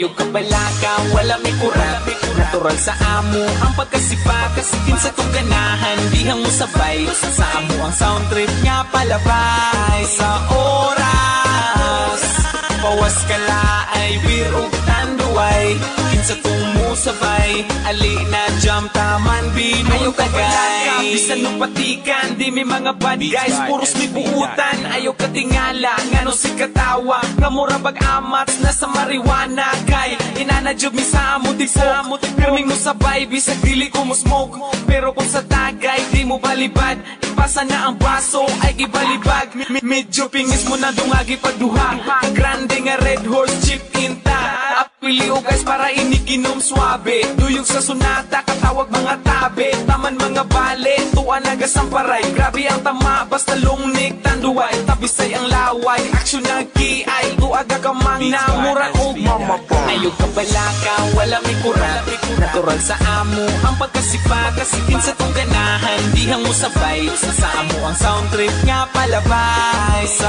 Ayog ka balaka, wala may kurap. Natural sa amo ang pagkasipa, kasikin sa tong ganahan, dihang mo sabay. Sa amo ang sound trip nga palabay. Sa oras pawas ka laay, beer ug tanduay, kinsa tong musabay. Ali na jam taman binong tagay. Bisan nung patikan, di may mga bad guys, puros may buutan. Ayaw ka tingala, ngano si katawa, nga mura bag-amats na sa marijuana. Kay inanajob mi sa amo, di sa amo, pirming mo sabay, bisag dili ko mo smoke. Pero kung sa tagay, di mo balibad, ipasa na ang baso, ay gibalibag. Medyo pingis mo na dungagi pagduha, grande nga red horse chip inta. Apili o guys para iniginom suabe, duyog sa sunata, katawag mga tabe. Taman mga bale, tuwa nagasamparay. Grabe ang tama, basta lungnik tanduay. Tabisay ang laway, aksyon na kiay. Tuaga ka mang namuran o mamapong. Ayog ka balaka, wala may kurap. Natural sa amo ang pagkasipa, kasikin sa tong ganahan, dihang mo sabay. Sa amo ang sound trip nga palabay. Sa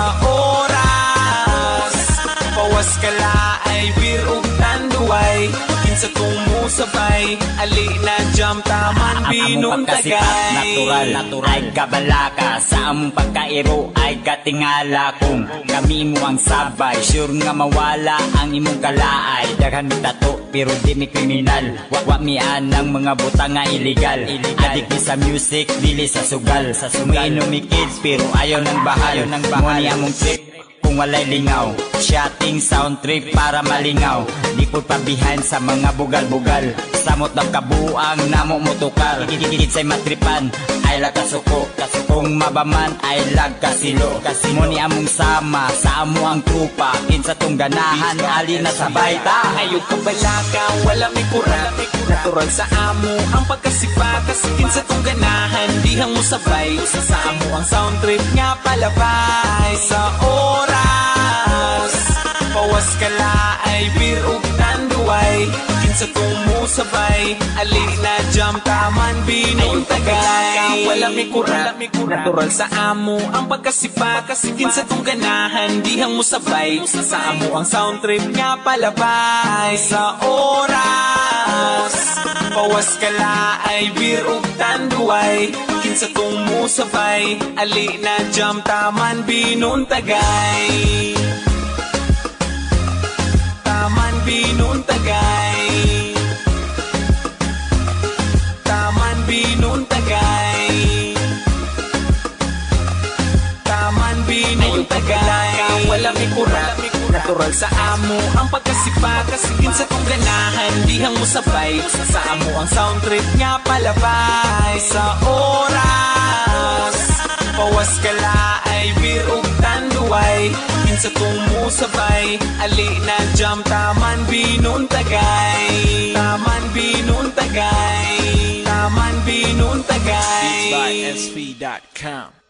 oras pawas ka laay, beer ug tanduay, kinsa tong musabay. Ali na jam taman binong tagay. Natural ay kabalaka, sa among pagkairo ay katingala. Kung kami mo ang sabay, sure nga mawala ang imong kalaay. Daghan mi tato pero di mi kriminal, wa mi anang mga butang nga illegal. Adik mi sa music, dili sa sugal. Umiinom mi kids pero ayaw ng bahal. Muni among trip kung walay lingaw, shotting sound trip para malingaw. Di po pabihan sa mga bugal-bugal, samot ng kabuang namo motukar. Kikikit sa'y matripan, ay lag kasuko. Kung mabaman ay lag kasilo. Muni among sama, sa amo ang trupa, kinsa tong ganahan, ali na sabay ta. Ayog ka balaka, wala may kurap. Natural sa amo ang pagkasipa, kasikin sa tong ganahan, dihang mo sabay. Sa amo ang sound trip nga palabay. Sa oras pawas ka laay, beer ug tanduay, kinsa tong musabay. Ali na jam taman binong tagay. Wala may kurap. Natural sa amo ang pagkasipa, kasikin sa tong ganahan, dihang mo sabay. Sa amo ang sound trip nga palabay. Sa oras pawas ka laay, beer ug tanduay, kinsa tong musabay. Ali na jam taman binong tagay. Taman binong tagay. Taman binong tagay. Taman binong tagay. Wala may kurap. Natural sa amo ang pagkasipa, kasikin sa tong ganahan, dihang mo sabay. Sa amo ang sound trip nga palabay. Sa oras pawas ka laay, beer ug tanduay, kinsa tong musabay. Ali na jam taman binong tagay. Taman binong tagay. Taman binong tagay. Beats by SP.com.